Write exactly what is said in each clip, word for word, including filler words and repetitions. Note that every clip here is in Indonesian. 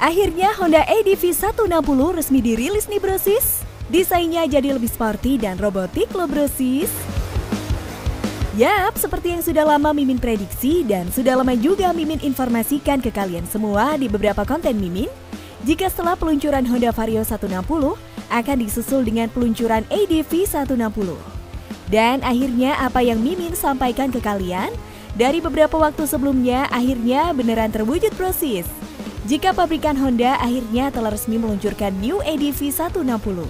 Akhirnya Honda A D V seratus enam puluh resmi dirilis nih brosis. Desainnya jadi lebih sporty dan robotik loh brosis. Yap, seperti yang sudah lama Mimin prediksi dan sudah lama juga Mimin informasikan ke kalian semua di beberapa konten Mimin, jika setelah peluncuran Honda Vario seratus enam puluh akan disusul dengan peluncuran A D V seratus enam puluh. Dan akhirnya apa yang Mimin sampaikan ke kalian dari beberapa waktu sebelumnya akhirnya beneran terwujud brosis. Jika pabrikan Honda akhirnya telah resmi meluncurkan New A D V seratus enam puluh.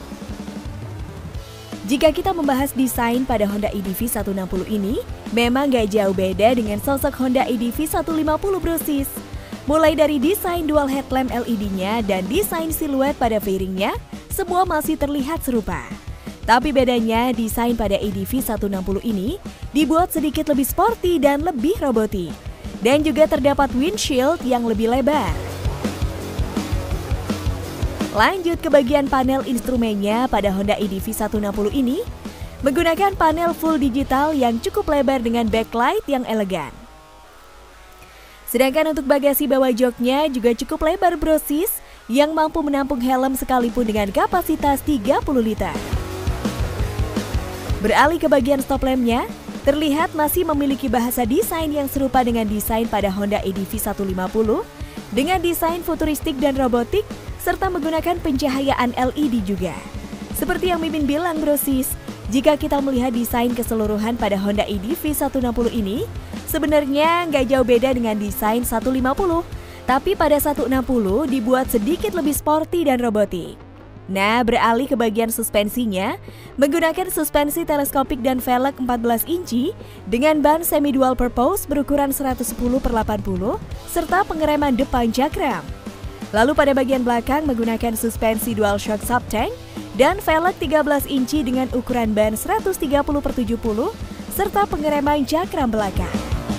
Jika kita membahas desain pada Honda A D V seratus enam puluh ini, memang gak jauh beda dengan sosok Honda A D V seratus lima puluh brosis. Mulai dari desain dual headlamp L E D-nya dan desain siluet pada fairingnya, semua masih terlihat serupa. Tapi bedanya, desain pada A D V seratus enam puluh ini dibuat sedikit lebih sporty dan lebih robotik. Dan juga terdapat windshield yang lebih lebar. Lanjut ke bagian panel instrumennya pada Honda A D V seratus enam puluh ini, menggunakan panel full digital yang cukup lebar dengan backlight yang elegan. Sedangkan untuk bagasi bawah joknya juga cukup lebar brosis, yang mampu menampung helm sekalipun dengan kapasitas tiga puluh liter. Beralih ke bagian stop lampnya, terlihat masih memiliki bahasa desain yang serupa dengan desain pada Honda A D V seratus lima puluh, dengan desain futuristik dan robotik, serta menggunakan pencahayaan L E D juga. Seperti yang Mimin bilang brosis, jika kita melihat desain keseluruhan pada Honda A D V seratus enam puluh ini, sebenarnya nggak jauh beda dengan desain seratus lima puluh, tapi pada seratus enam puluh dibuat sedikit lebih sporty dan robotik. Nah, beralih ke bagian suspensinya, menggunakan suspensi teleskopik dan velg empat belas inci dengan ban semi dual purpose berukuran seratus sepuluh per delapan puluh, serta pengereman depan cakram. Lalu pada bagian belakang menggunakan suspensi DualShock Subtank dan velg tiga belas inci dengan ukuran ban seratus tiga puluh per tujuh puluh serta pengereman cakram belakang.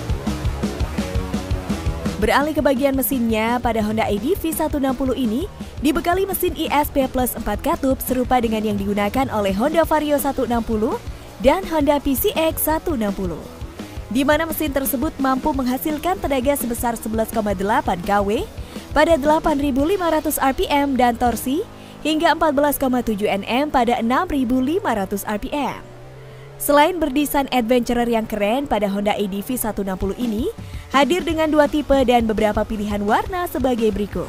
Beralih ke bagian mesinnya, pada Honda A D V seratus enam puluh ini dibekali mesin E S P plus empat katup serupa dengan yang digunakan oleh Honda Vario seratus enam puluh dan Honda P C X seratus enam puluh. Di mana mesin tersebut mampu menghasilkan tenaga sebesar sebelas koma delapan kilowatt pada delapan ribu lima ratus R P M dan torsi hingga empat belas koma tujuh Newton meter pada enam ribu lima ratus R P M. Selain berdesain adventurer yang keren, pada Honda A D V seratus enam puluh ini hadir dengan dua tipe dan beberapa pilihan warna sebagai berikut.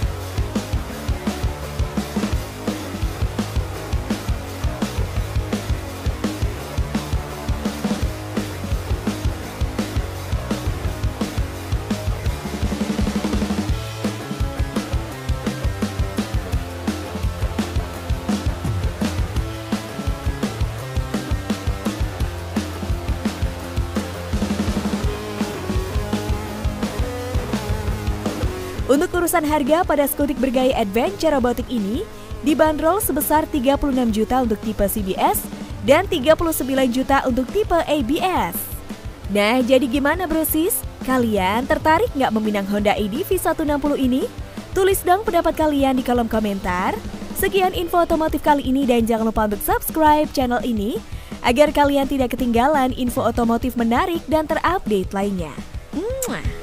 Untuk urusan harga, pada skutik bergaya adventure robotik ini dibanderol sebesar tiga puluh enam juta untuk tipe C B S dan tiga puluh sembilan juta untuk tipe A B S. Nah, jadi gimana brosis? Kalian tertarik nggak meminang Honda A D V seratus enam puluh ini? Tulis dong pendapat kalian di kolom komentar. Sekian info otomotif kali ini dan jangan lupa untuk subscribe channel ini agar kalian tidak ketinggalan info otomotif menarik dan terupdate lainnya. Mwah.